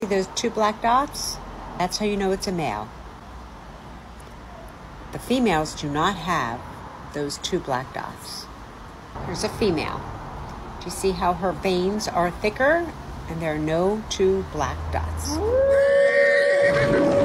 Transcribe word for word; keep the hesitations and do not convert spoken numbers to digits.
See those two black dots? That's how you know it's a male. The females do not have those two black dots. Here's a female. Do you see how her veins are thicker? And there are no two black dots.